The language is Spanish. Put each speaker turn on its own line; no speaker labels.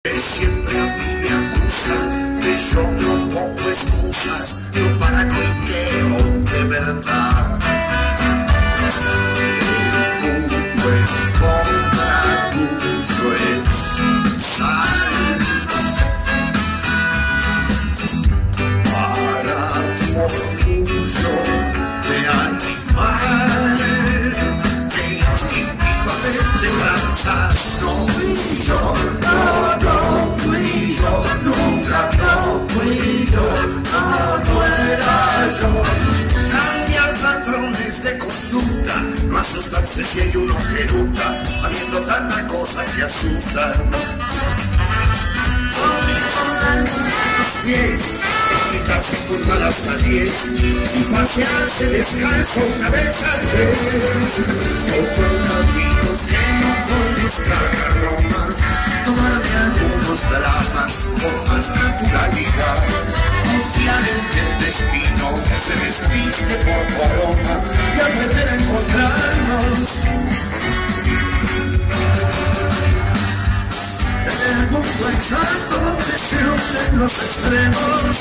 Siempre a mí me acusan de yo no pongo excusas, no paranoiqueo de verdad. El mundo en contra tuyo es sal. Para tu orgullo de animal que instintivamente lanzas, no fui yo, no fui yo, nunca no fui yo, no era yo. Cambiar patrones de conducta, no asustarse si hay uno que eructa, habiendo tanta cosa que asusta. Los pies, explicarse junto hasta 10 y pasearse descalzo una vez al mes. Otros caminos que no conduzcan a Roma, tomarme algunos dramas con más naturalidad. Confiar en que el destino se despiste por tu aroma y aprender a encontrarnos. En el punto exacto donde se unen los extremos,